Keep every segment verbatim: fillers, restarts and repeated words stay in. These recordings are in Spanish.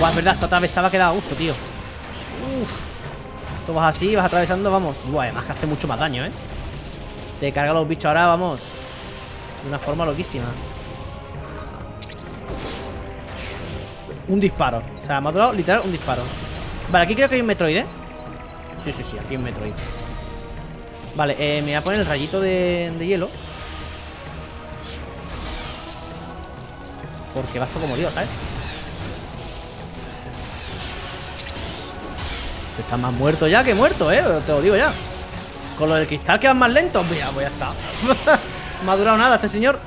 Buah, es verdad, esta atravesada queda a gusto, tío. Uf. Tú vas así, vas atravesando, vamos. Buah, además que hace mucho más daño, ¿eh? Te carga los bichos ahora, vamos. De una forma loquísima. Un disparo. O sea, me ha durado literal un disparo. Vale, aquí creo que hay un Metroid, ¿eh? Sí, sí, sí, aquí hay un Metroid. Vale, eh, me voy a poner el rayito de, de hielo. Porque va esto como Dios, ¿sabes? Estás más muerto ya que muerto, ¿eh? Te lo digo ya. Con lo del cristal que van más lentos. Mira, pues ya está. No ha durado nada este señor.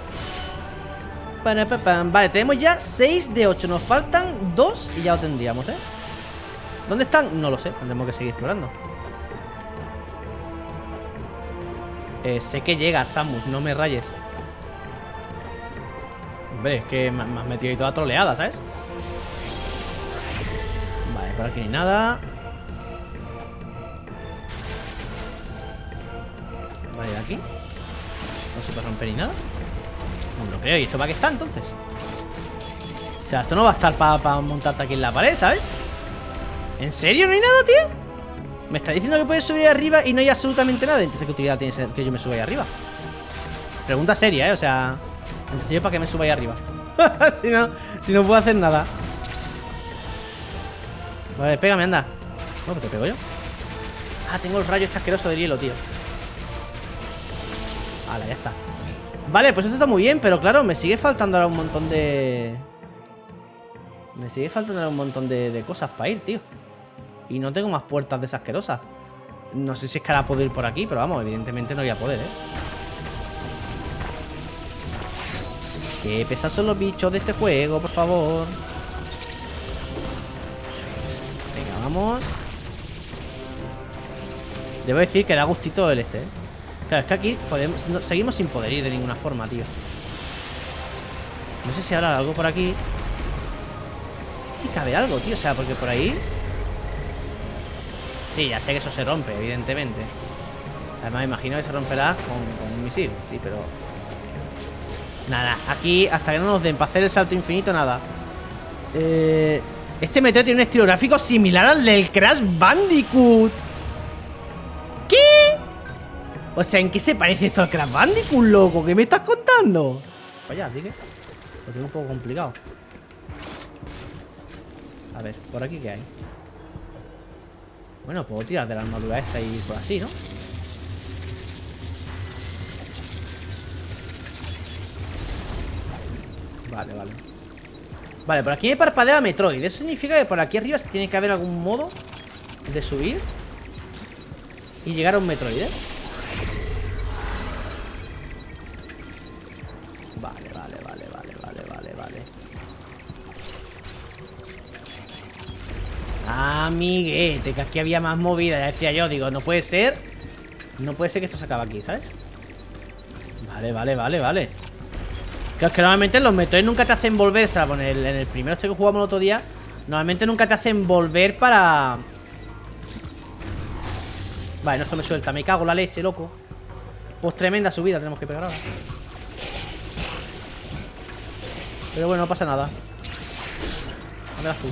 Vale, tenemos ya seis de ocho. Nos faltan dos y ya lo tendríamos, ¿eh? ¿Dónde están? No lo sé, tendremos que seguir explorando. eh, Sé que llega, Samus, no me rayes. Hombre, es que me, me has metido ahí toda troleada, ¿sabes? Vale, por aquí ni nada. Vale, de aquí no se puede romper ni nada. No lo creo, ¿y esto para qué está entonces? O sea, esto no va a estar para pa montarte aquí en la pared, ¿sabes? ¿En serio no hay nada, tío? Me está diciendo que puedes subir arriba y no hay absolutamente nada. Entonces, ¿qué utilidad tiene que yo me suba ahí arriba? Pregunta seria, ¿eh? O sea, entonces yo para qué me suba ahí arriba. si, no, si no puedo hacer nada. Vale, pégame, anda. No, que te pego yo. Ah, tengo el rayo este asqueroso de hielo, tío. Hala, ya está. Vale, pues esto está muy bien, pero claro, me sigue faltando ahora un montón de... Me sigue faltando ahora un montón de, de cosas para ir, tío. Y no tengo más puertas de esas asquerosas. No sé si es que ahora puedo ir por aquí, pero vamos, evidentemente no voy a poder, ¿eh? Qué pesados son los bichos de este juego, por favor. Venga, vamos. Debo decir que da gustito el este, ¿eh? Claro, es que aquí podemos, no, seguimos sin poder ir de ninguna forma, tío. No sé si ahora algo por aquí. Tiene que haber algo, tío, o sea, porque por ahí... Sí, ya sé que eso se rompe, evidentemente. Además me imagino que se romperá con, con un misil. Sí, pero... Nada, aquí hasta que no nos den para hacer el salto infinito, nada. eh, Este meteoro tiene un estilo gráfico similar al del Crash Bandicoot. ¿Qué? O sea, ¿en qué se parece esto al Crash Bandicoot, loco? ¿Qué me estás contando? Pues ya, así que lo tengo un poco complicado. A ver, ¿por aquí qué hay? Bueno, puedo tirar de la armadura esta y ir por así, ¿no? Vale, vale. Vale, por aquí me parpadea Metroid. Eso significa que por aquí arriba tiene que haber algún modo de subir y llegar a un Metroid, ¿eh? Vale, vale, vale, vale, vale, vale, vale. Amiguete, que aquí había más movida. Ya decía yo, digo, no puede ser. No puede ser que esto se acabe aquí, ¿sabes? Vale, vale, vale, vale. Que es que normalmente los Metroid nunca te hacen volver, salvo en el, en el primero este que jugamos el otro día. Normalmente nunca te hacen volver para... Vale, no se me suelta, me cago en la leche, loco. Pues tremenda subida tenemos que pegar ahora. Pero bueno, no pasa nada. A verás tú.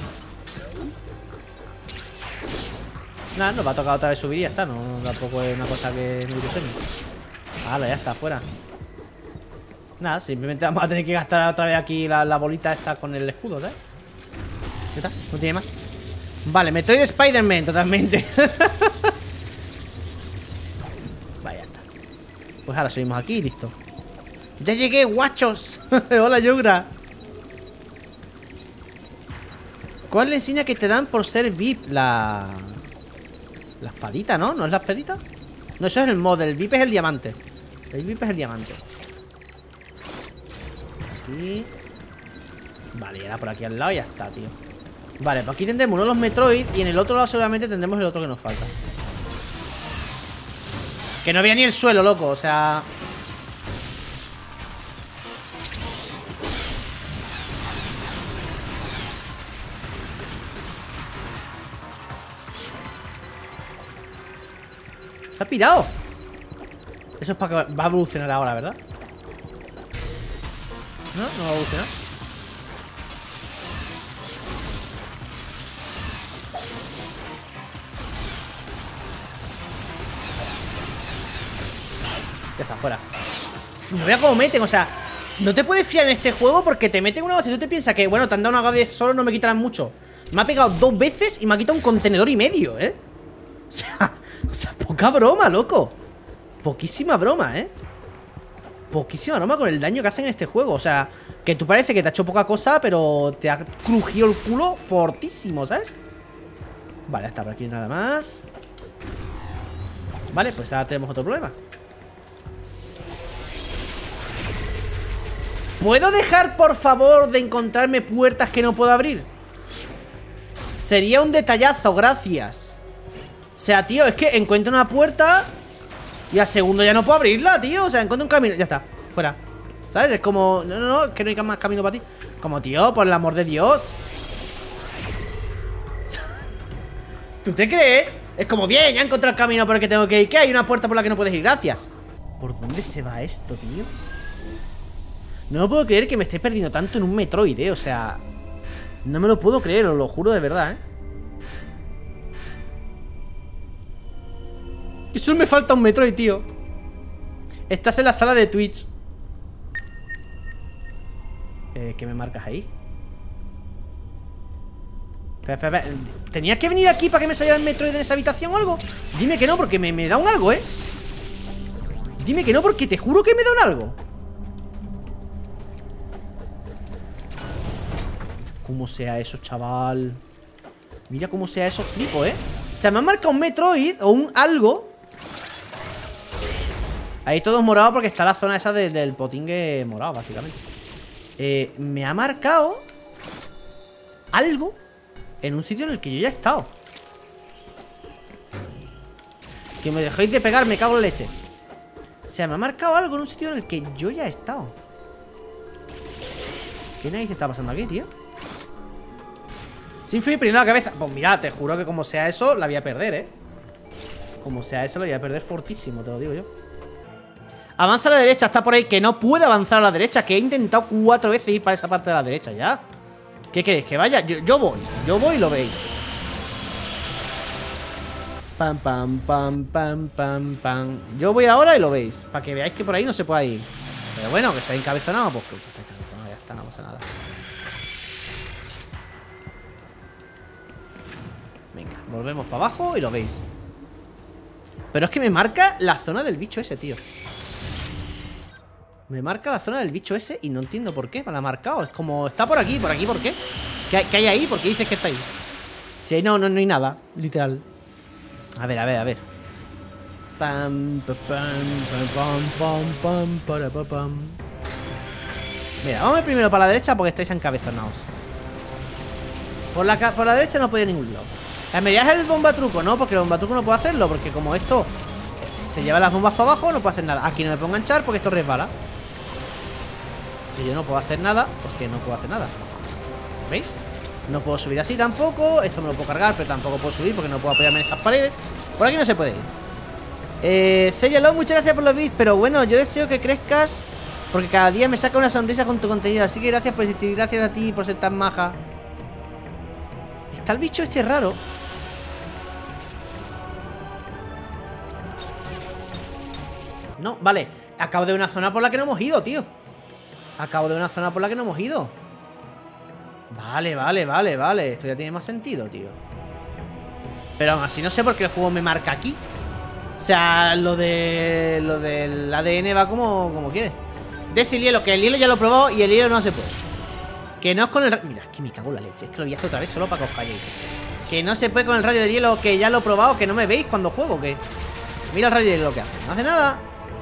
Nada, nos va a tocar otra vez subir y ya está. No, tampoco es una cosa que me ilusione. Vale, ya está, fuera. Nada, simplemente vamos a tener que gastar otra vez aquí la, la bolita esta con el escudo, ¿sabes? Ya está, no tiene más. Vale, Metroid Spider-Man, totalmente. Vaya, ya está. Pues ahora subimos aquí y listo. ¡Ya llegué, guachos! Hola, Yugra. ¿Cuál es la insignia que te dan por ser V I P? La... La espadita, ¿no? ¿No es la espadita? No, eso es el mod, el V I P es el diamante. El V I P es el diamante. Aquí. Vale, ya por aquí al lado y ya está, tío. Vale, pues aquí tendremos uno de los Metroid. Y en el otro lado seguramente tendremos el otro que nos falta. Que no veía ni el suelo, loco, o sea... Se ha pirado. Eso es para que va a evolucionar ahora, ¿verdad? No, no va a evolucionar. Ya está, fuera. No vea cómo meten, o sea, no te puedes fiar en este juego porque te meten una hostia. Tú te piensas que, bueno, te han dado una vez solo, no me quitarán mucho. Me ha pegado dos veces y me ha quitado un contenedor y medio, ¿eh? O sea, o sea, poca broma, loco. Poquísima broma, ¿eh? Poquísima broma con el daño que hacen en este juego. O sea, que tú parece que te ha hecho poca cosa, pero te ha crujido el culo fortísimo, ¿sabes? Vale, está por aquí nada más. Vale, pues ahora tenemos otro problema. ¿Puedo dejar, por favor, de encontrarme puertas que no puedo abrir? Sería un detallazo, gracias. O sea, tío, es que encuentro una puerta y al segundo ya no puedo abrirla, tío. O sea, encuentro un camino, ya está, fuera. ¿Sabes? Es como, no, no, no, es que no hay más camino para ti. Como, tío, por el amor de Dios. ¿Tú te crees? Es como, bien, ya he encontrado el camino por el que tengo que ir. ¿Qué? Hay una puerta por la que no puedes ir, gracias. ¿Por dónde se va esto, tío? No me puedo creer que me esté perdiendo tanto en un Metroid, eh. O sea, no me lo puedo creer, os lo juro de verdad, eh. Y solo me falta un Metroid, tío. Estás en la sala de Twitch. eh, ¿Qué me marcas ahí? Espera, espera, espera. ¿Tenía que venir aquí para que me saliera el Metroid en esa habitación o algo? Dime que no, porque me, me da un algo, eh. Dime que no, porque te juro que me da un algo. Cómo sea eso, chaval. Mira cómo sea eso, flipo, ¿eh? O sea, me han marcado un Metroid o un algo. Ahí todo es morado porque está la zona esa de, del potingue morado, básicamente. eh, Me ha marcado algo en un sitio en el que yo ya he estado. Que me dejéis de pegar, me cago en leche. O sea, me ha marcado algo en un sitio en el que yo ya he estado. ¿Qué narices está pasando aquí, tío? Sin fin, perdiendo la cabeza. Pues mira, te juro que como sea eso, la voy a perder, ¿eh? Como sea eso, la voy a perder fortísimo, te lo digo yo. Avanza a la derecha, está por ahí. Que no puede avanzar a la derecha. Que he intentado cuatro veces ir para esa parte de la derecha ya. ¿Qué queréis? Que vaya. Yo, yo voy, yo voy y lo veis. Pam, pam, pam, pam, pam, pam. Yo voy ahora y lo veis. Para que veáis que por ahí no se puede ir. Pero bueno, que está encabezonado, pues que está encabezonado, ya está, no pasa nada. Venga, volvemos para abajo y lo veis. Pero es que me marca la zona del bicho ese, tío. Me marca la zona del bicho ese y no entiendo por qué me la ha marcado. Es como, está por aquí, por aquí, ¿por qué? ¿Qué hay, qué hay ahí? ¿Por qué dices que está ahí? Si ahí no, no, no hay nada, literal. A ver, a ver, a ver. Pam, pam, pam, pam, pam, pam, pam, pam. Mira, vamos a ir primero para la derecha porque estáis encabezonados. Por la, por la derecha no puedo ir a ningún lado. La medida es el bombatruco, ¿no? Porque el bombatruco no puedo hacerlo. Porque como esto se lleva las bombas para abajo, no puedo hacer nada. Aquí no me pongo a enganchar porque esto resbala. Si yo no puedo hacer nada, porque no puedo hacer nada. ¿Veis? No puedo subir así tampoco. Esto me lo puedo cargar, pero tampoco puedo subir porque no puedo apoyarme en estas paredes. Por aquí no se puede ir. Eh, Cerialón, muchas gracias por los bits. Pero bueno, yo deseo que crezcas porque cada día me saca una sonrisa con tu contenido. Así que gracias por existir. Gracias a ti por ser tan maja. Está el bicho este raro. No, vale. Acabo de una zona por la que no hemos ido, tío. Acabo de una zona por la que no hemos ido. Vale, vale, vale, vale. Esto ya tiene más sentido, tío. Pero aún así no sé por qué el juego me marca aquí. O sea, lo de... Lo del A D N va como, como quiere. Des el hielo, que el hielo ya lo he probado y el hielo no se puede. Que no es con el... Mira, es que me cago en la leche. Es que lo voy a hacer otra vez solo para que os calléis. Que no se puede con el rayo de hielo, que ya lo he probado. Que no me veis cuando juego, que... Mira el rayo de hielo lo que hace. No hace nada.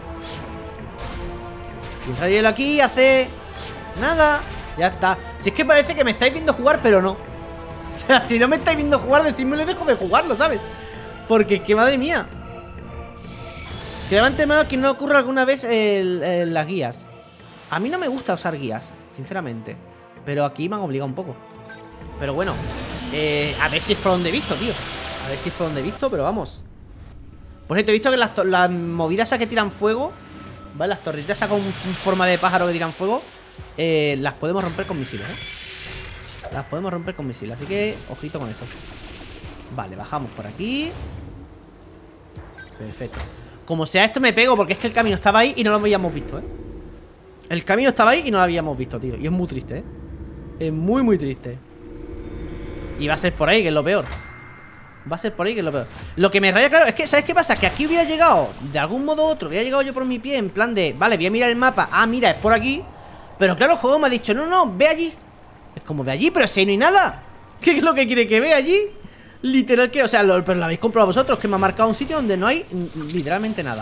Y el rayo de hielo aquí hace... Nada. Ya está. Si es que parece que me estáis viendo jugar, pero no. O sea, si no me estáis viendo jugar, decídmelo y dejo de jugarlo, ¿sabes? Porque, que madre mía. Que levante mano que no ocurra alguna vez el, el, las guías. A mí no me gusta usar guías, sinceramente. Pero aquí me han obligado un poco. Pero bueno, eh, a ver si es por donde he visto, tío. A ver si es por donde he visto, pero vamos. Por cierto, he visto que las, las movidas esas que tiran fuego, ¿vale? Las torritas esas con forma de pájaro que tiran fuego, eh, las podemos romper con misiles, ¿eh? Las podemos romper con misiles, así que ojito con eso. Vale, bajamos por aquí. Perfecto. Como sea esto me pego, porque es que el camino estaba ahí y no lo habíamos visto, ¿eh? El camino estaba ahí y no lo habíamos visto, tío. Y es muy triste, ¿eh? Es muy, muy triste. Y va a ser por ahí, que es lo peor. Va a ser por ahí, que es lo peor. Lo que me raya, claro, es que, ¿sabes qué pasa? Que aquí hubiera llegado, de algún modo u otro, hubiera llegado yo por mi pie, en plan de, vale, voy a mirar el mapa. Ah, mira, es por aquí. Pero claro, el juego me ha dicho, no, no, ve allí. Es como, ve allí, pero si ahí no hay nada. ¿Qué es lo que quiere que vea allí? Literal que, o sea, lo, pero lo habéis comprado vosotros, que me ha marcado un sitio donde no hay literalmente nada.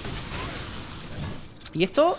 Y esto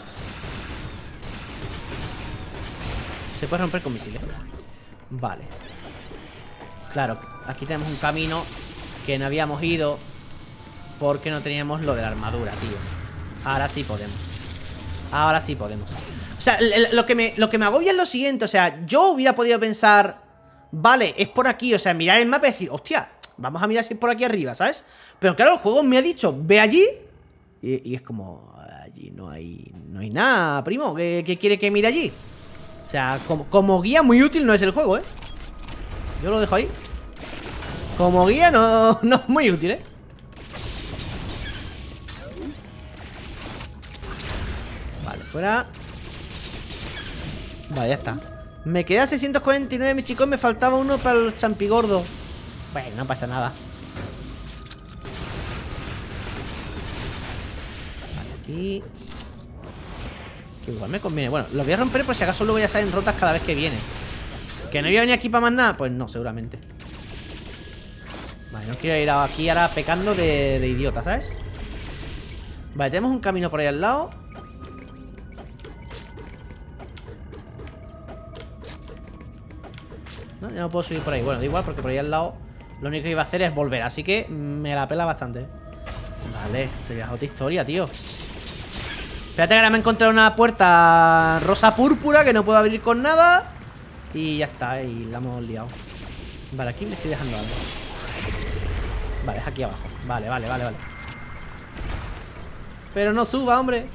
se puede romper con misiles. Vale. Claro, aquí tenemos un camino que no habíamos ido porque no teníamos lo de la armadura, tío. Ahora sí podemos. Ahora sí podemos. O sea, lo que me, lo que me agobia es lo siguiente. O sea, yo hubiera podido pensar, vale, es por aquí. O sea, mirar el mapa y decir, hostia, vamos a mirar si es por aquí arriba, ¿sabes? Pero claro, el juego me ha dicho, ve allí. Y, y es como, allí no hay, no hay nada, primo. ¿Qué, qué quiere que mire allí? O sea, como, como guía muy útil no es el juego, ¿eh? Yo lo dejo ahí. Como guía no, no es muy útil, ¿eh? Vale, fuera. Vale, ya está. Me queda seiscientos cuarenta y nueve, mi chico. Me faltaba uno para los champigordos. Bueno, no pasa nada. Vale, aquí. Que igual me conviene. Bueno, los voy a romper por si acaso luego ya salen rotas cada vez que vienes. ¿Que no voy a venir aquí para más nada? Pues no, seguramente. Vale, no quiero ir aquí ahora pecando de, de idiota, ¿sabes? Vale, tenemos un camino por ahí al lado. No, ya no puedo subir por ahí. Bueno, da igual porque por ahí al lado lo único que iba a hacer es volver. Así que me la pela bastante. Vale, esto ya es otra historia, tío. Espérate que ahora me he encontrado una puerta rosa púrpura que no puedo abrir con nada. Y ya está, y la hemos liado. Vale, aquí me estoy dejando algo. Vale, es aquí abajo. Vale, vale, vale, vale. Pero no suba, hombre.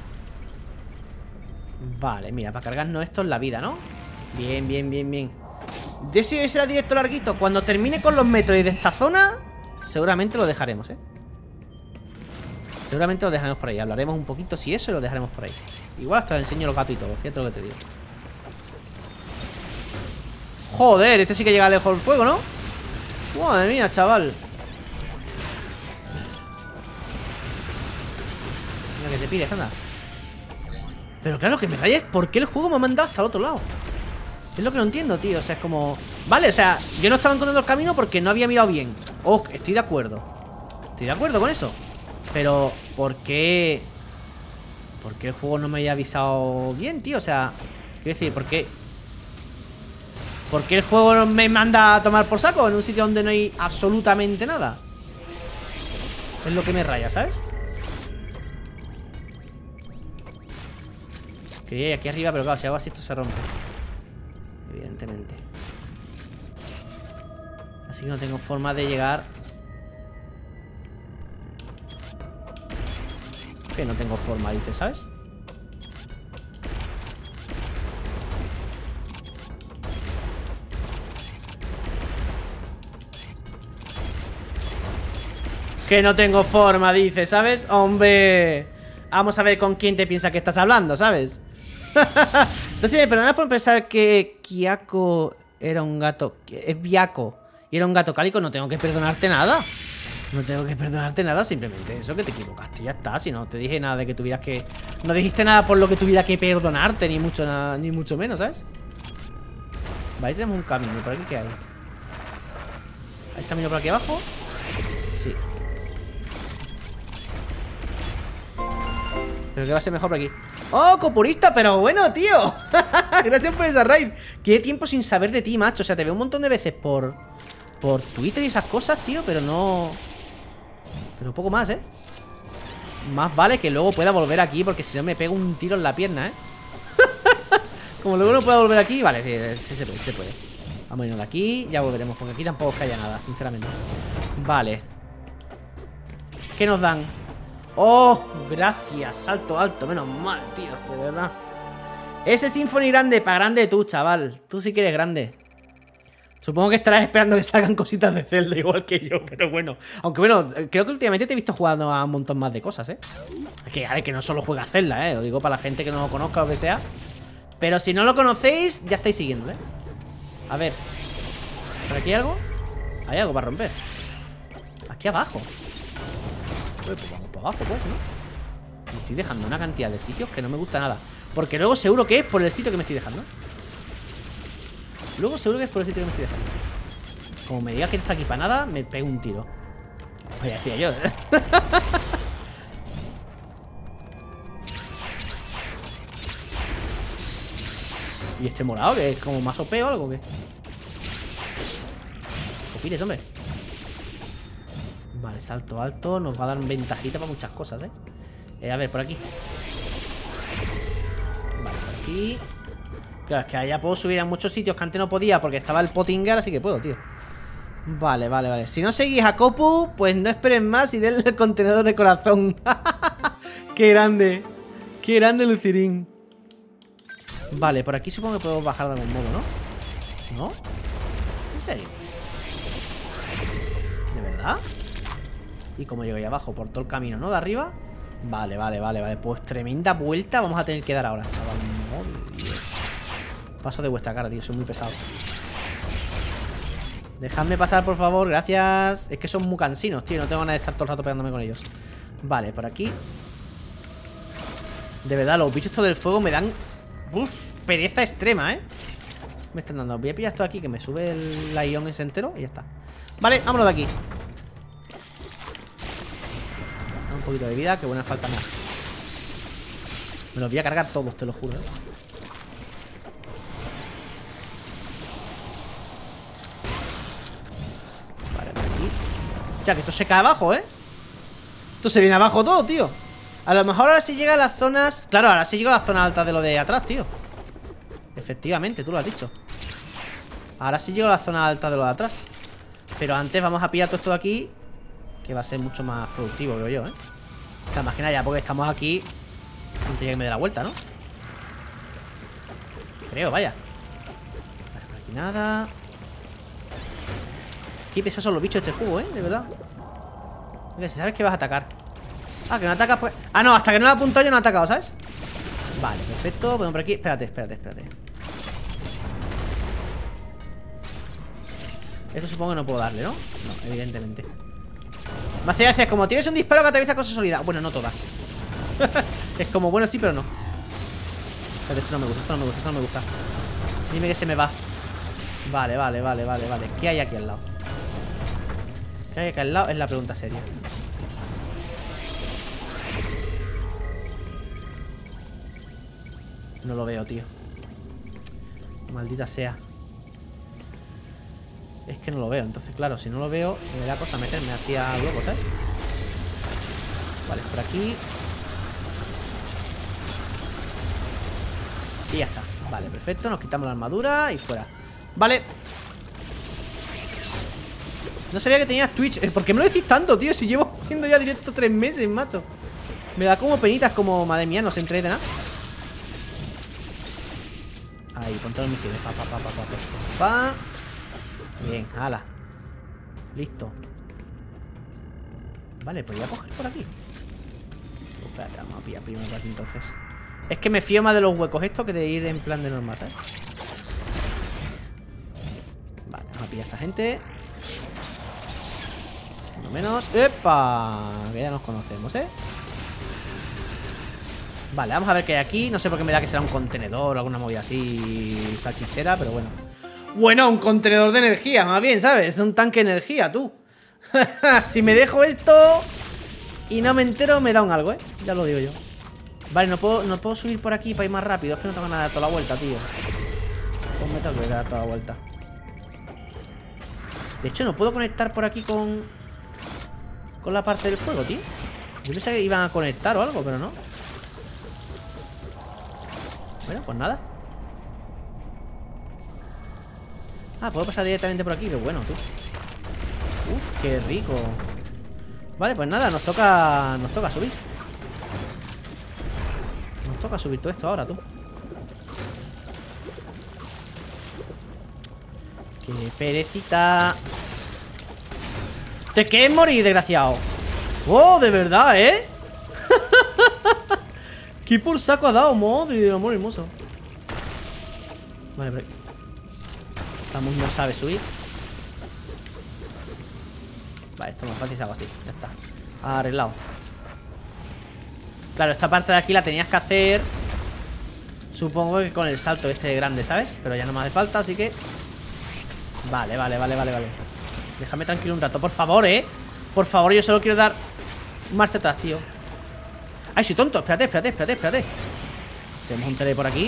Vale, mira, para cargarnos esto en la vida, ¿no? Bien, bien, bien, bien. De si será directo larguito. Cuando termine con los metros de esta zona, seguramente lo dejaremos, ¿eh? Seguramente lo dejaremos por ahí. Hablaremos un poquito si eso y lo dejaremos por ahí. Igual hasta te enseño los gatos y todo. Fíjate lo que te digo. Joder, este sí que llega lejos el fuego, ¿no? Madre mía, chaval. Mira que te pides, anda. Pero claro, que me raya es por qué el juego me ha mandado hasta el otro lado. Es lo que no entiendo, tío. O sea, es como... Vale, o sea, yo no estaba encontrando el camino porque no había mirado bien. Oh, estoy de acuerdo. Estoy de acuerdo con eso. Pero, ¿por qué? ¿Por qué el juego no me haya avisado bien, tío? O sea, quiero decir, ¿por qué? ¿Por qué el juego me manda a tomar por saco en un sitio donde no hay absolutamente nada? Es lo que me raya, ¿sabes? Quería ir aquí arriba, pero claro, si hago así esto se rompe. Evidentemente. Así que no tengo forma de llegar. Que no tengo forma, dice, ¿sabes? Que no tengo forma, dice, ¿sabes? Hombre, vamos a ver con quién te piensas que estás hablando, ¿sabes? Entonces, me perdonas por pensar que Kyako era un gato... Es Byako y era un gato cálico. No tengo que perdonarte nada. No tengo que perdonarte nada, simplemente eso, que te equivocaste y ya está. Si no te dije nada de que tuvieras que... No dijiste nada por lo que tuviera que perdonarte, ni mucho nada, ni mucho menos, ¿sabes? Vale, tenemos un camino. ¿Por aquí qué hay? ¿Hay camino por aquí abajo? Sí. Pero que va a ser mejor por aquí. ¡Oh, copurista! Pero bueno, tío. Gracias por esa raid. Qué tiempo sin saber de ti, macho. O sea, te veo un montón de veces por... Por Twitter y esas cosas, tío, pero no... Pero poco más, ¿eh? Más vale que luego pueda volver aquí, porque si no me pego un tiro en la pierna, ¿eh? Como luego no pueda volver aquí, vale, sí, sí se puede, sí se puede. Vamos a irnos de aquí, ya volveremos, porque aquí tampoco es que haya nada, sinceramente. Vale. ¿Qué nos dan? ¡Oh! Gracias, salto alto, menos mal, tío, de verdad. Ese Symphony grande, para grande tú, chaval. Tú sí que eres grande. Supongo que estarás esperando que salgan cositas de Zelda igual que yo, pero bueno. Aunque bueno, creo que últimamente te he visto jugando a un montón más de cosas, ¿eh? Es que, a ver, que no solo juega Zelda, ¿eh? Lo digo para la gente que no lo conozca o lo que sea. Pero si no lo conocéis, ya estáis siguiendo, ¿eh? A ver. ¿Por aquí hay algo? Hay algo para romper. Aquí abajo. Pues vamos por abajo, pues, ¿no? Me estoy dejando una cantidad de sitios que no me gusta nada. Porque luego seguro que es por el sitio que me estoy dejando. Luego seguro que es por el sitio que me estoy dejando. Como me diga que está aquí para nada, me pego un tiro. Pues ya decía yo, ¿eh? ¿Y este morado que es como más O P o algo? ¿Qué? Copines, hombre. Vale, salto alto. Nos va a dar ventajita para muchas cosas, ¿eh? eh a ver, por aquí. Vale, por aquí. Claro, es que allá puedo subir a muchos sitios que antes no podía porque estaba el Pottinger, así que puedo, tío. Vale, vale, vale. Si no seguís a Copu, pues no esperen más y denle el contenedor de corazón. ¡Qué grande! ¡Qué grande, Lucirín! Vale, por aquí supongo que puedo bajar de algún modo, ¿no? ¿No? ¿En serio? ¿De verdad? ¿Y cómo llego ahí abajo? Por todo el camino, ¿no? De arriba. Vale, vale, vale, vale. Pues tremenda vuelta vamos a tener que dar ahora, chaval. Oh, Dios. Paso de vuestra cara, tío. Son muy pesados. Dejadme pasar, por favor. Gracias. Es que son muy cansinos, tío. No tengo ganas de estar todo el rato pegándome con ellos. Vale, por aquí. De verdad, los bichos estos del fuego me dan... Uf, pereza extrema, ¿eh? Me están dando. Voy a pillar esto aquí, que me sube el Lion ese entero y ya está. Vale, vámonos de aquí. Un poquito de vida, que buena falta más. Me los voy a cargar todos, te lo juro, ¿eh? Vale, por aquí. Ya, que esto se cae abajo, ¿eh? Esto se viene abajo todo, tío. A lo mejor ahora sí llega a las zonas... Claro, ahora sí llega a las zonas altas de lo de atrás, tío. Efectivamente, tú lo has dicho. Ahora sí llego a la zona alta de lo de atrás. Pero antes vamos a pillar todo esto de aquí, que va a ser mucho más productivo, creo yo, ¿eh? O sea, más que nada ya porque estamos aquí antes de que me dé la vuelta, ¿no? Creo, vaya. Vale, por aquí nada. Qué pesados son los bichos de este juego, ¿eh? De verdad. Mira, si sabes que vas a atacar. Ah, que no atacas, pues... Ah, no, hasta que no lo he apuntado yo no he atacado, ¿sabes? Vale, perfecto. Bueno, por aquí... Espérate, espérate, espérate. Esto supongo que no puedo darle, ¿no? No, evidentemente. Me hace gracia, es como tienes un disparo que atraviesa cosas sólidas. Bueno, no todas. Es como, bueno, sí, pero no. Pero esto no me gusta, esto no me gusta, esto no me gusta. Dime que se me va. Vale, vale, vale, vale, vale. ¿Qué hay aquí al lado? ¿Qué hay aquí al lado? Es la pregunta seria. No lo veo, tío. Maldita sea. Es que no lo veo, entonces claro, si no lo veo me da cosa meterme así a luego, ¿sabes? Vale, por aquí. Y ya está, vale, perfecto. Nos quitamos la armadura y fuera. Vale. No sabía que tenías Twitch. ¿Por qué me lo decís tanto, tío? Si llevo haciendo ya directo tres meses, macho. Me da como penitas, como, madre mía, no se entere de nada. Ahí, con todos los misiles. Pa, pa, pa, pa, pa, pa, pa. Bien, ala. Listo. Vale, pues voy a coger por aquí. Oh, espérate, vamos a pillar primero por aquí entonces. Es que me fío más de los huecos estos que de ir en plan de normal, ¿sabes? Vale, vamos a pillar a esta gente. Por lo menos. ¡Epa! Que ya nos conocemos, ¿eh? Vale, vamos a ver qué hay aquí. No sé por qué me da que será un contenedor o alguna movida así salchichera, pero bueno. Bueno, un contenedor de energía, más bien, ¿sabes? Un tanque de energía, tú. Si me dejo esto y no me entero, me da un algo, ¿eh? Ya lo digo yo. Vale, no puedo, no puedo subir por aquí para ir más rápido. Es que no tengo nada de dar toda la vuelta, tío. Pues me tengo que dar toda la vuelta. De hecho, no puedo conectar por aquí con... Con la parte del fuego, tío. Yo pensaba que iban a conectar o algo, pero no. Bueno, pues nada. Ah, puedo pasar directamente por aquí, qué bueno, tú. Uf, qué rico. Vale, pues nada, nos toca. Nos toca subir. Nos toca subir todo esto ahora, tú. Qué perecita. ¿Te quieres morir, desgraciado? ¡Oh, de verdad, eh! ¿Qué por saco ha dado, madre del amor hermoso? Vale, pero... Samus no sabe subir. Vale, esto es más fácil, hago así. Ya está. Arreglado. Claro, esta parte de aquí la tenías que hacer, supongo que con el salto este grande, ¿sabes? Pero ya no me hace falta, así que... Vale, vale, vale, vale, vale. Déjame tranquilo un rato, por favor, ¿eh? Por favor, yo solo quiero dar marcha atrás, tío. Ay, soy tonto, espérate, espérate, espérate, espérate. Tenemos un tele por aquí.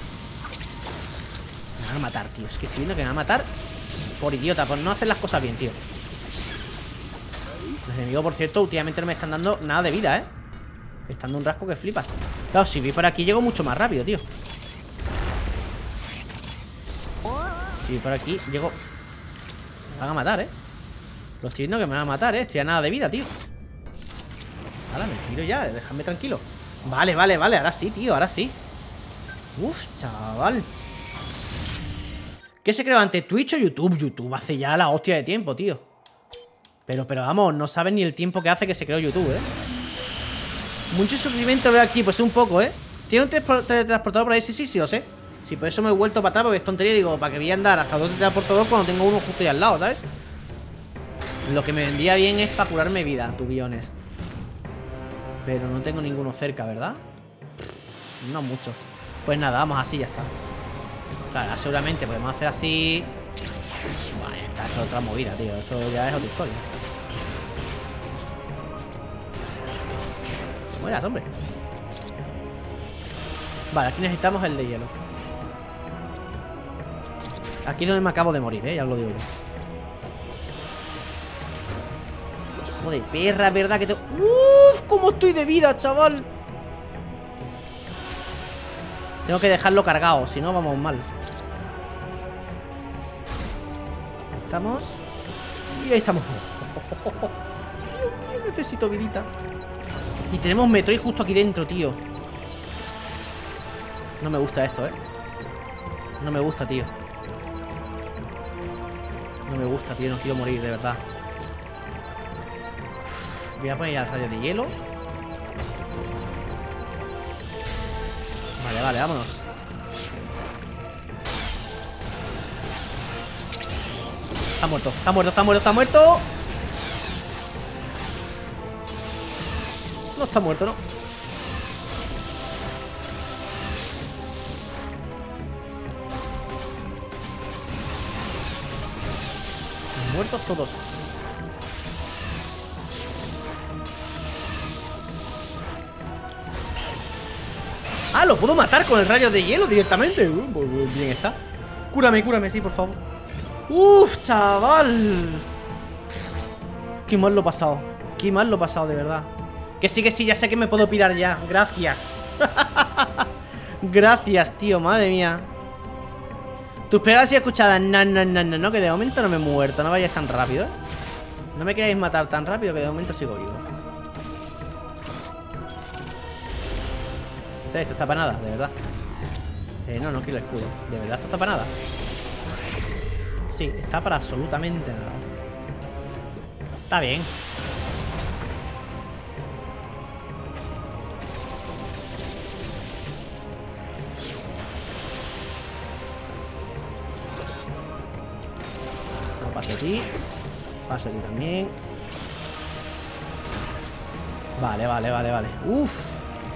Me van a matar, tío. Es que estoy viendo que me van a matar por idiota, por no hacer las cosas bien, tío. Los enemigos, por cierto, últimamente no me están dando nada de vida, ¿eh? Me están dando un rasco que flipas. Claro, si voy por aquí llego mucho más rápido, tío. Si voy por aquí llego... Me van a matar, ¿eh? Lo estoy viendo que me van a matar, ¿eh? Estoy a nada de vida, tío. Ahora me tiro ya, déjame tranquilo. Vale, vale, vale, ahora sí, tío, ahora sí. Uf, chaval. ¿Qué se creó antes? ¿Twitch o YouTube? YouTube hace ya la hostia de tiempo, tío. Pero, pero vamos, no saben ni el tiempo que hace que se creó YouTube, ¿eh? Mucho sufrimiento veo aquí, pues un poco, ¿eh? ¿Tiene un teletransportador por ahí? Sí, sí, sí, lo sé. Sí, por eso me he vuelto para atrás, porque es tontería. Digo, ¿para qué voy a andar hasta dos teletransportadores cuando tengo uno justo ahí al lado, ¿sabes? Lo que me vendría bien es para curarme vida, to be honest. Pero no tengo ninguno cerca, ¿verdad? No mucho. Pues nada, vamos así, ya está. Claro, seguramente podemos hacer así. Vaya, está, esto es otra movida, tío. Esto ya es otra historia. Te mueras, hombre. Vale, aquí necesitamos el de hielo. Aquí es donde me acabo de morir, eh, ya os lo digo yo. Hijo de perra, ¿verdad que te... ¡Uf! ¿Cómo estoy de vida, chaval? Tengo que dejarlo cargado, si no vamos mal. Ahí estamos. Y ahí estamos. Dios mío, necesito vidita. Y tenemos Metroid justo aquí dentro, tío. No me gusta esto, eh. No me gusta, tío. No me gusta, tío. No quiero morir, de verdad. Uf, voy a poner ya el rayo de hielo. Vale, vale, vámonos. Está muerto, está muerto, está muerto, está muerto. No está muerto, ¿no? Muertos todos. Ah, lo puedo matar con el rayo de hielo directamente. Uh, pues bien está. Cúrame, cúrame, sí, por favor. Uf, chaval. Qué mal lo he pasado. Qué mal lo he pasado, de verdad. Que sí, que sí, ya sé que me puedo pirar ya. Gracias. Gracias, tío, madre mía. Tus palabras y escuchadas. No, no, no, no, no, que de momento no me he muerto. No vayáis tan rápido, ¿eh? No me queráis matar tan rápido, que de momento sigo vivo. Esto está para nada, de verdad. Eh, no, no quiero el escudo. ¿De verdad esto está para nada? Sí, está para absolutamente nada. Está bien. No, paso aquí. Paso aquí también. Vale, vale, vale, vale. Uf.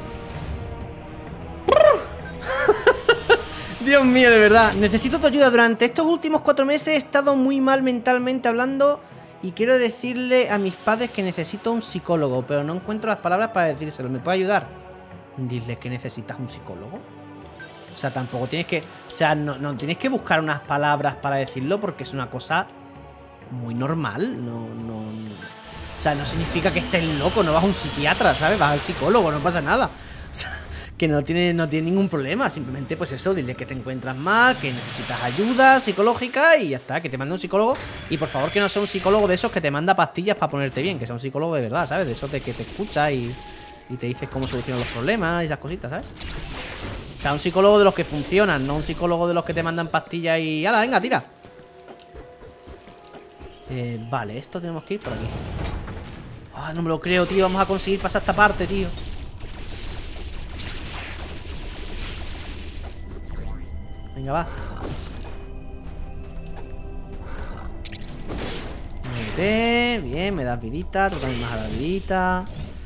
Dios mío, de verdad. Necesito tu ayuda. Durante estos últimos cuatro meses he estado muy mal mentalmente hablando y quiero decirle a mis padres que necesito un psicólogo, pero no encuentro las palabras para decírselo. ¿Me puede ayudar? Dile que necesitas un psicólogo. O sea, tampoco tienes que... O sea, no, no tienes que buscar unas palabras para decirlo porque es una cosa muy normal. No, no, no. O sea, no significa que estés loco. No vas a un psiquiatra, ¿sabes? Vas al psicólogo, no pasa nada. O sea, que no tiene, no tiene ningún problema. Simplemente pues eso, dile que te encuentras mal, que necesitas ayuda psicológica y ya está, que te mande un psicólogo. Y por favor que no sea un psicólogo de esos que te manda pastillas para ponerte bien, que sea un psicólogo de verdad, ¿sabes? De esos de que te escucha y, y te dices cómo solucionar los problemas y esas cositas, ¿sabes? O sea, un psicólogo de los que funcionan, no un psicólogo de los que te mandan pastillas y... ¡Hala, venga, tira! Eh, vale, esto tenemos que ir por aquí. Ah, no me lo creo, tío. Vamos a conseguir pasar esta parte, tío. Venga, va. Muévete. Bien, me das vidita. Tú también más a la vidita.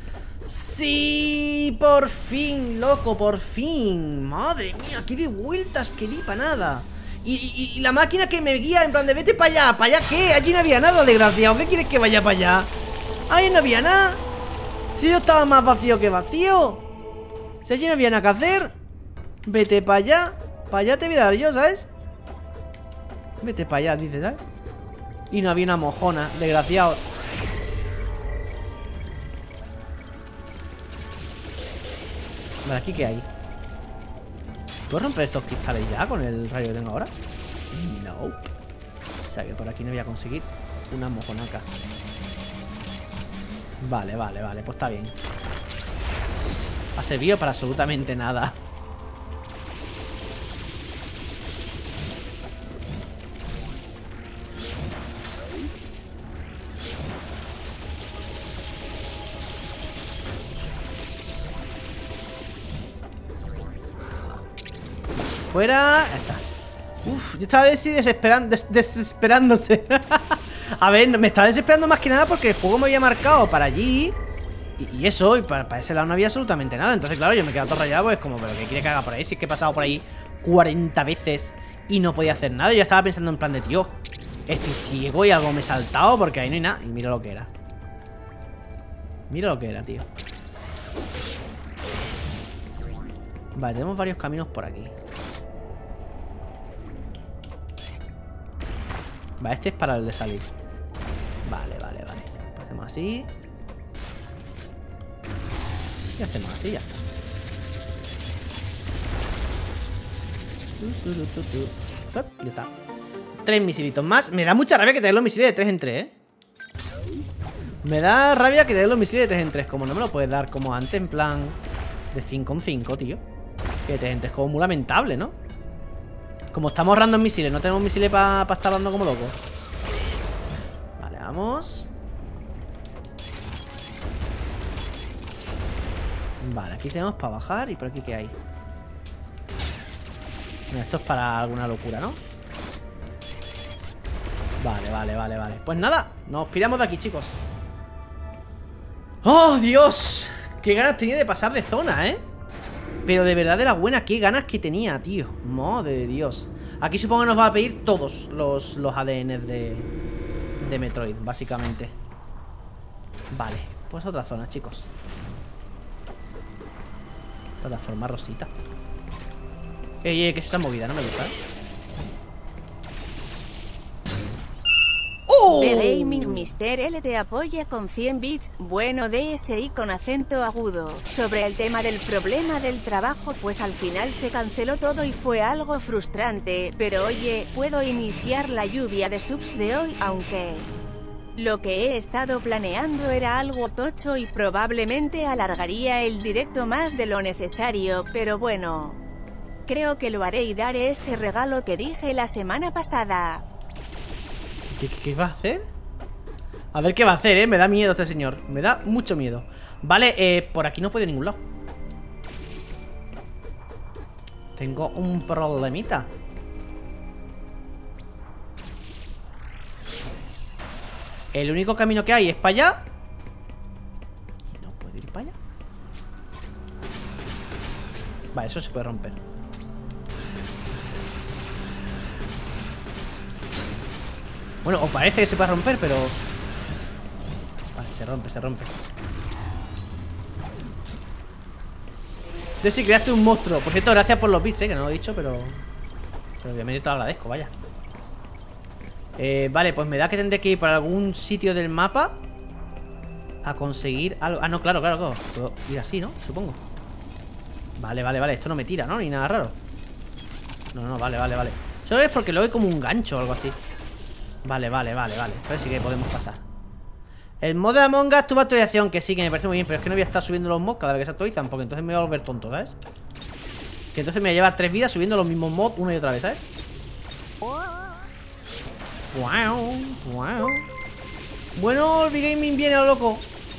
¡Sí! ¡Por fin, loco! ¡Por fin! ¡Madre mía! ¡Qué de vueltas que di para nada! Y, y, y la máquina que me guía en plan de vete para allá. ¿Para allá qué? Allí no había nada, desgraciado. ¿Qué quieres que vaya para allá? Ahí no había nada. Si yo estaba más vacío que vacío. Si allí no había nada que hacer. Vete para allá. Para allá te voy a dar yo, ¿sabes? Vete para allá, dices, ¿sabes? Y no había una mojona, desgraciados. Vale, ¿aquí qué hay? ¿Puedo romper estos cristales ya con el rayo que tengo ahora? No. O sea que por aquí no voy a conseguir una mojonaca. Vale, vale, vale, pues está bien. Ha servido para absolutamente nada. Fuera. Ya está. Uf, yo estaba desesperan des desesperándose. A ver, me estaba desesperando más que nada porque el juego me había marcado para allí. Y, y eso, y para, para ese lado no había absolutamente nada. Entonces, claro, yo me quedé todo rayado. Pues como, ¿pero qué quiere que haga por ahí? Si es que he pasado por ahí cuarenta veces y no podía hacer nada. Yo estaba pensando en plan de, tío, estoy ciego y algo me he saltado porque ahí no hay nada. Y mira lo que era. Mira lo que era, tío. Vale, tenemos varios caminos por aquí. Vale, este es para el de salir. Vale, vale, vale. Hacemos así. Y hacemos así, ya está. Ya está. Tres misilitos más. Me da mucha rabia que te den los misiles de tres en tres, ¿eh? Me da rabia que te den los misiles de tres en tres. Como no me lo puedes dar como antes, en plan de cinco en cinco, tío. Que de tres en tres es como muy lamentable, ¿no? Como estamos ahorrando en misiles, no tenemos misiles para pa estar dando como locos. Vale, vamos. Vale, aquí tenemos para bajar. ¿Y por aquí qué hay? Bueno, esto es para alguna locura, ¿no? Vale, vale, vale, vale. Pues nada, nos piramos de aquí, chicos. ¡Oh, Dios! Qué ganas tenía de pasar de zona, ¿eh? Pero de verdad de la buena, qué ganas que tenía, tío. Madre de Dios. Aquí supongo que nos va a pedir todos los, los A D Ns de, de Metroid, básicamente. Vale, pues otra zona, chicos. Plataforma rosita. Ey, ey, ¿qué es esa movida? No me gusta, ¿eh? ¡Oh! The Gaming Mister L te apoya con cien bits. Bueno, D S I con acento agudo. Sobre el tema del problema del trabajo, pues al final se canceló todo y fue algo frustrante. Pero oye, puedo iniciar la lluvia de subs de hoy, aunque lo que he estado planeando era algo tocho y probablemente alargaría el directo más de lo necesario, pero bueno, creo que lo haré y daré ese regalo que dije la semana pasada. ¿Qué, qué, qué va a hacer? A ver qué va a hacer, eh. Me da miedo este señor. Me da mucho miedo. Vale, eh, por aquí no puedo ir a ningún lado. Tengo un problemita. El único camino que hay es para allá. Y no puedo ir para allá. Vale, eso se puede romper. Bueno, o parece que se puede romper, pero... Vale, se rompe, se rompe. Desi, creaste un monstruo. Por cierto, gracias por los bits, eh, que no lo he dicho, pero... Pero obviamente te lo agradezco, vaya. Eh, vale, pues me da que tendré que ir por algún sitio del mapa a conseguir algo. Ah, no, claro, claro, claro. Puedo ir así, ¿no? Supongo. Vale, vale, vale. Esto no me tira, ¿no? Ni nada raro. No, no, vale, vale, vale. Solo es porque lo veo como un gancho o algo así. Vale, vale, vale, vale. Entonces sí que podemos pasar. El mod de Among Us tuvo actualización, que sí, que me parece muy bien. Pero es que no voy a estar subiendo los mods cada vez que se actualizan, porque entonces me voy a volver tonto, ¿sabes? Que entonces me voy a llevar tres vidas subiendo los mismos mods una y otra vez, ¿sabes? Wow, wow. Bueno, el Big Gaming viene a lo loco.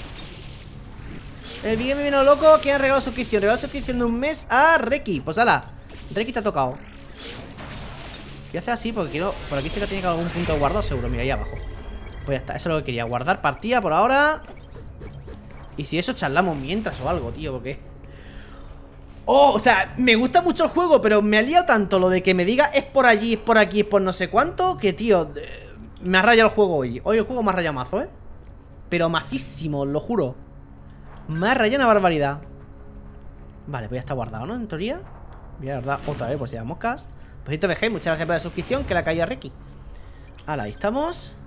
El Big Gaming viene a lo loco. ¿Quién ha regalado suscripción? Regalado suscripción de un mes a Reki. Pues ala, Reki te ha tocado. Quiero hacer así porque quiero... Por aquí cerca tiene que haber algún punto guardado seguro. Mira, ahí abajo. Pues ya está, eso es lo que quería. Guardar partida por ahora. Y si eso charlamos mientras o algo, tío, porque... Oh, o sea, me gusta mucho el juego, pero me ha liado tanto lo de que me diga es por allí, es por aquí, es por no sé cuánto, que, tío, me ha rayado el juego hoy. Hoy el juego me ha rayado mazo, ¿eh? Pero macísimo, lo juro. Me ha rayado una barbaridad. Vale, pues ya está guardado, ¿no? En teoría. Voy a guardar otra vez por si hay moscas. Pues V G, muchas gracias por la suscripción, que la caído a Reki. Hala, ahí estamos.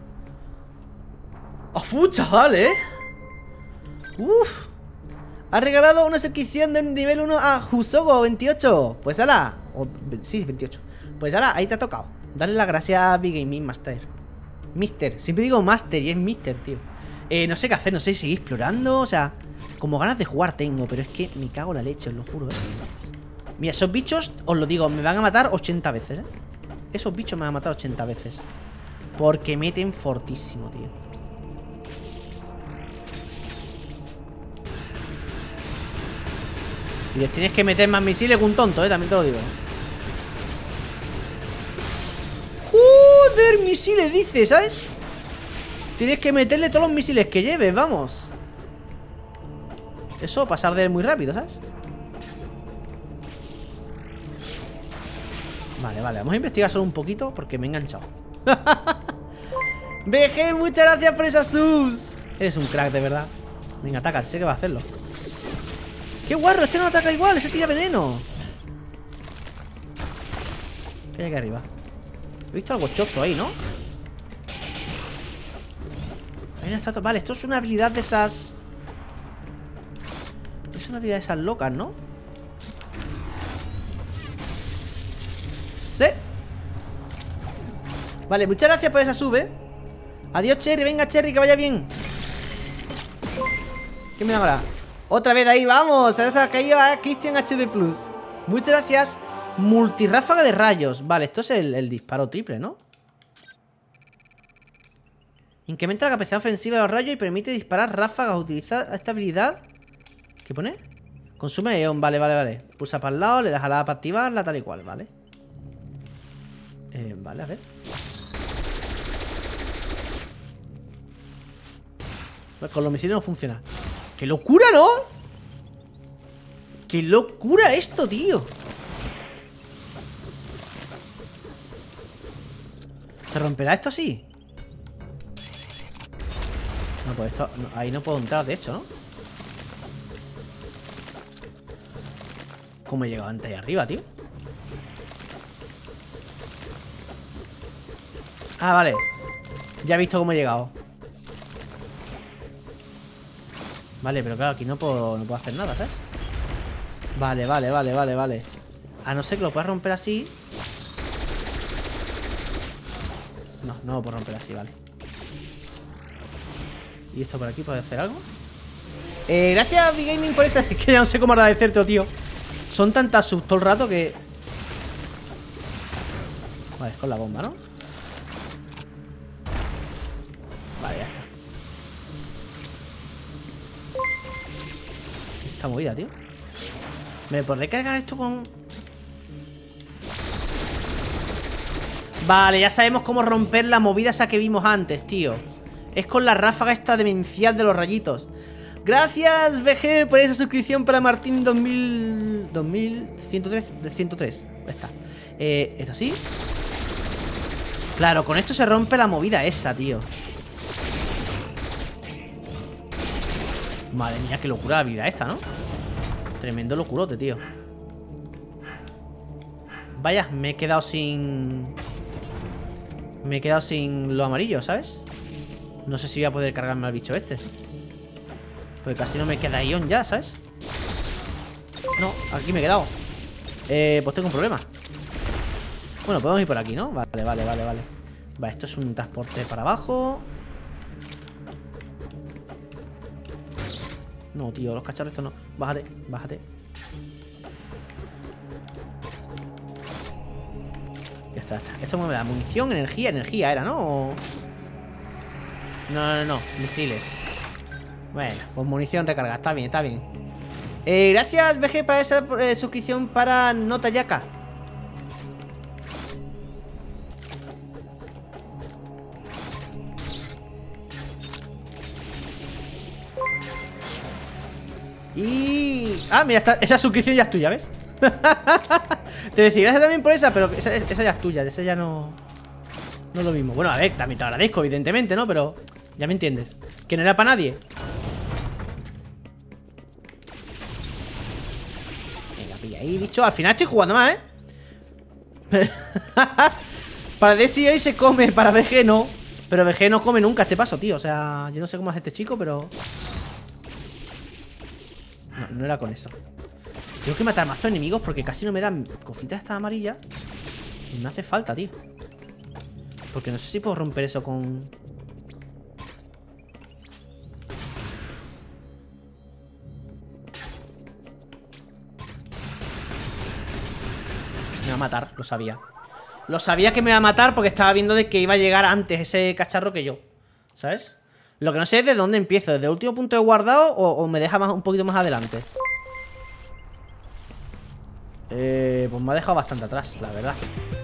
¡Uf, chaval, eh! ¡Uf! Ha regalado una suscripción de un nivel uno a Jusogo veintiocho. Pues ala. O, sí, veintiocho. Pues ala, ahí te ha tocado. Dale las gracias a Big Gaming Master. Mister, siempre digo Master y es Mister, tío. Eh, no sé qué hacer, no sé, seguir explorando. O sea, como ganas de jugar tengo, pero es que me cago en la leche, os lo juro, eh. Mira, esos bichos, os lo digo, me van a matar ochenta veces, eh. Esos bichos me van a matar ochenta veces. Porque meten fortísimo, tío. Y les tienes que meter más misiles que un tonto, eh, también te lo digo. Joder, misiles, dice, ¿sabes? Tienes que meterle todos los misiles que lleves, vamos. Eso, pasar de él muy rápido, ¿sabes? Vale, vale, vamos a investigar solo un poquito porque me he enganchado. B G, muchas gracias por esas subs. Eres un crack, de verdad. Venga, ataca, sé que va a hacerlo. ¡Qué guarro! Este no ataca igual, este tira veneno. ¿Qué hay aquí arriba? He visto algo chozo ahí, ¿no? Hay una estatua. Vale, esto es una habilidad de esas... Es una habilidad de esas locas, ¿no? Sí. Vale, muchas gracias por esa sub, ¿eh? Adiós, Cherry, venga, Cherry, que vaya bien. ¿Qué me da ahora? Otra vez ahí, vamos. Gracias ha caído a Christian H D Plus. Muchas gracias. Multirráfaga de rayos. Vale, esto es el, el disparo triple, ¿no? Incrementa la capacidad ofensiva de los rayos y permite disparar ráfagas. Utiliza esta habilidad. ¿Qué pone? Consume eon, vale, vale, vale. Pulsa para el lado, le das a la para activarla, tal y cual, vale. Eh, vale, a ver. Con los misiles no funciona. ¡Qué locura, ¿no? ¡Qué locura esto, tío! ¿Se romperá esto así? No, pues esto... No, ahí no puedo entrar, de hecho, ¿no? ¿Cómo he llegado antes ahí arriba, tío? Ah, vale. Ya he visto cómo he llegado. Vale, pero claro, aquí no puedo, no puedo hacer nada, ¿sabes? Vale, vale, vale, vale, vale. A no ser que lo pueda romper así. No, no lo puedo romper así, vale. ¿Y esto por aquí puede hacer algo? Eh, gracias, Big Gaming, por esa... Es que ya no sé cómo agradecerte, tío. Son tantas subs todo el rato que... Vale, es con la bomba, ¿no? Vale, ya está. Esta movida, tío. ¿Me podré cargar esto con...? Vale, ya sabemos cómo romper la movida esa que vimos antes, tío. Es con la ráfaga esta demencial de los rayitos. Gracias, B G, por esa suscripción para Martín dos mil... dos mil ciento tres, de ciento tres. Ya está. Eh, ¿esto sí? Claro, con esto se rompe la movida esa, tío. Madre mía, qué locura la vida esta, ¿no? Tremendo locurote, tío. Vaya, me he quedado sin... Me he quedado sin lo amarillo, ¿sabes? No sé si voy a poder cargarme al bicho este. Porque casi no me queda ion ya, ¿sabes? No, aquí me he quedado. Eh, pues tengo un problema. Bueno, podemos ir por aquí, ¿no? Vale, vale, vale, vale. Vale, esto es un transporte para abajo. No, tío, los cacharros estos no. Bájate, bájate. Ya está, ya está. Esto me da munición, energía, energía era, ¿no? O... No, no, no, misiles. Bueno, pues munición recargada, está bien, está bien. eh, Gracias, V G, para esa eh, suscripción para Notayaka. Y... Ah, mira, esta, esa suscripción ya es tuya, ¿ves? Te decía, gracias también por esa, pero esa, esa ya es tuya, esa ya no... No es lo mismo. Bueno, a ver, también te agradezco, evidentemente, ¿no? Pero ya me entiendes. Que no era para nadie. Venga, pilla ahí, bicho. Al final estoy jugando más, ¿eh? Para D C hoy se come, para V G no. Pero V G no come nunca este paso, tío. O sea, yo no sé cómo hace este chico, pero... No, no era con eso. Tengo que matar mazo enemigos porque casi no me dan cositas estas amarillas. Y me hace falta, tío. Porque no sé si puedo romper eso con... Me va a matar, lo sabía. Lo sabía que me iba a matar porque estaba viendo de que iba a llegar antes ese cacharro que yo, ¿sabes? Lo que no sé es de dónde empiezo. ¿Desde el último punto de guardado o, o me deja más, un poquito más adelante? Eh, pues me ha dejado bastante atrás, la verdad.